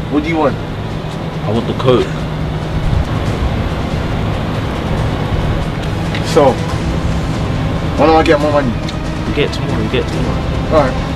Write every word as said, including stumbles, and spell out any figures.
What do you want? I want the coke. So, when do I get more money? You get tomorrow, you get tomorrow. Alright.